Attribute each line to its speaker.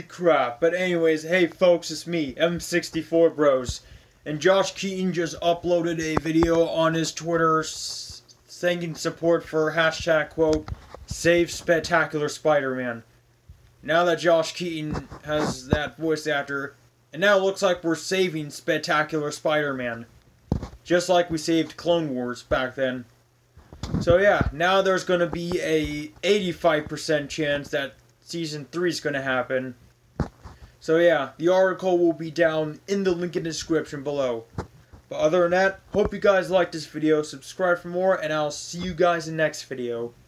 Speaker 1: crap. But anyways, hey folks, it's me, m64blog. And Josh Keaton just uploaded a video on his Twitter thanking support for hashtag quote, save Spectacular Spider-Man. Now that Josh Keaton has that voice actor, and now it looks like we're saving Spectacular Spider-Man. Just like we saved Clone Wars back then. So yeah, now there's going to be a 85% chance that Season 3 is going to happen. So yeah, the article will be down in the link in the description below. But other than that, hope you guys liked this video, subscribe for more, and I'll see you guys in the next video.